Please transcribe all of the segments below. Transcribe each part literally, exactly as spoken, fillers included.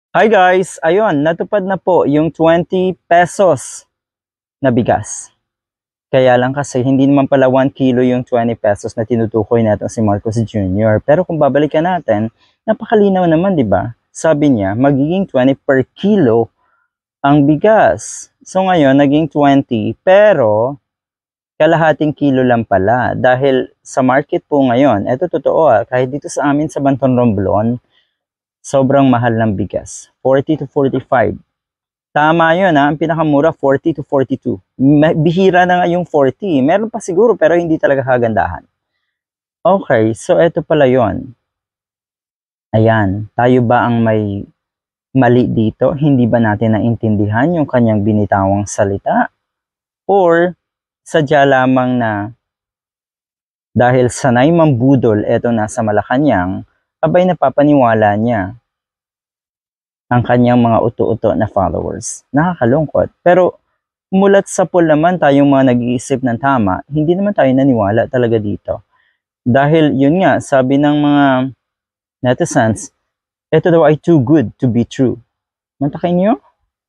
Hi guys! Ayun, natupad na po yung twenty pesos na bigas. Kaya lang kasi hindi naman pala one kilo yung twenty pesos na tinutukoy natin si Marcos Junior Pero kung babalikan natin, napakalinaw naman, di ba? Sabi niya, magiging twenty per kilo ang bigas. So ngayon, naging twenty, pero kalahating kilo lang pala. Dahil sa market po ngayon, eto totoo ah, kahit dito sa amin sa Banton Romblon, sobrang mahal ng bigas. forty to forty-five. Tama yun ha, ang pinakamura forty to forty-two. Bihira na nga yung forty. Meron pa siguro pero hindi talaga kagandahan. Okay, so eto pala yon. Ayan, tayo ba ang may mali dito? Hindi ba natin naintindihan yung kanyang binitawang salita? Or sadya lamang na dahil sanay mambudol eto nasa Malacanang, abay napapaniwala niya ang kanyang mga uto-uto na followers. Nakakalungkot. Pero mulat sa pool naman tayong mga nag-iisip ng tama, hindi naman tayo naniwala talaga dito. Dahil yun nga, sabi ng mga netizens, ito daw ay too good to be true. Mantakin nyo?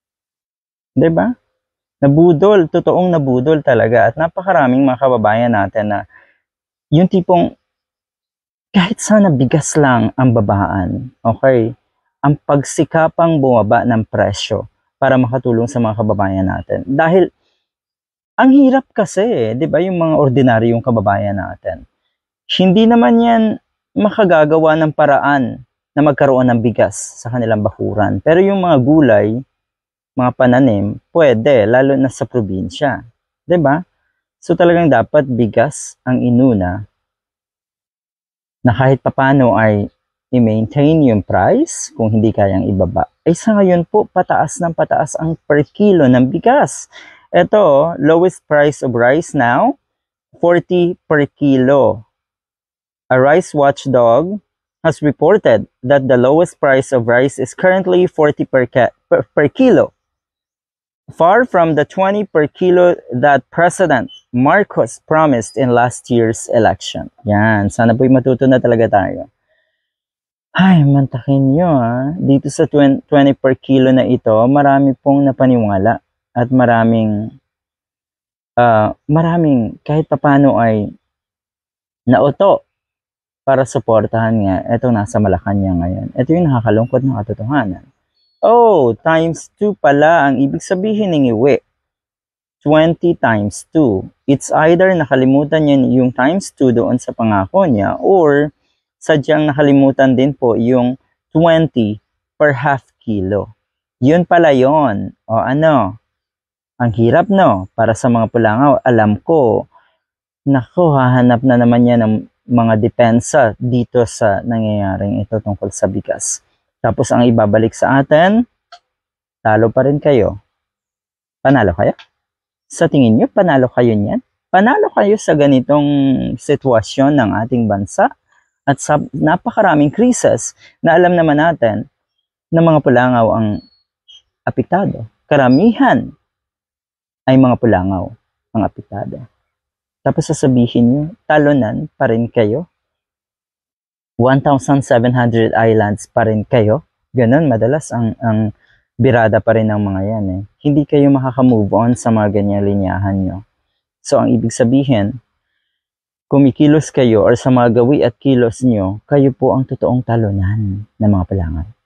Diba? Nabudol, totoong nabudol talaga. At napakaraming mga kababayan natin na yung tipong kahit sana bigas lang ang babaan, okay, ang pagsikapang bumaba ng presyo para makatulong sa mga kababayan natin. Dahil ang hirap kasi, di ba, yung mga ordinaryong kababayan natin. Hindi naman yan makagagawa ng paraan na magkaroon ng bigas sa kanilang bakuran. Pero yung mga gulay, mga pananim, pwede, lalo na sa probinsya. Di ba? So talagang dapat bigas ang inuna na kahit papano ay i-maintain yung price kung hindi kayang ibaba. Ay sa ngayon po, pataas ng pataas ang per kilo ng bigas. Ito, lowest price of rice now, forty per kilo. A rice watchdog has reported that the lowest price of rice is currently forty per, per, per kilo. Far from the twenty per kilo that President Marcos promised in last year's election. Yan, sana po'y matuto na talaga tayo. Ay, mantakin nyo ah. Dito sa twenty per kilo na ito, marami pong napaniwala at maraming, uh, maraming kahit papano ay nauto para suportahan nga itong nasa Malacanang ngayon. Ito yung nakakalungkot ng katotohanan. Oh, times two pala ang ibig sabihin ng iwi. twenty times two. It's either nakalimutan niya yung times two doon sa pangako niya or sadyang nakalimutan din po yung twenty per half kilo. Yun pala yun. O ano? Ang hirap no? Para sa mga pulangaw, alam ko, naku, hahanap na naman yan ng mga depensa dito sa nangyayaring ito tungkol sa bigas. Tapos ang ibabalik sa atin, talo pa rin kayo. Panalo kayo? Sa tingin nyo, panalo kayo niyan? Panalo kayo sa ganitong sitwasyon ng ating bansa? At sa napakaraming krisis na alam naman natin na mga pulangaw ang apektado. Karamihan ay mga pulangaw ang apektado. Tapos sasabihin nyo, talunan pa rin kayo. one thousand seven hundred islands pa rin kayo. Ganon, madalas ang, ang birada pa rin ng mga yan. Eh. Hindi kayo makaka-move on sa mga ganyang linyahan nyo. So, ang ibig sabihin, kumikilos kayo or sa mga gawi at kilos nyo, kayo po ang totoong talunan ng mga pulangaw.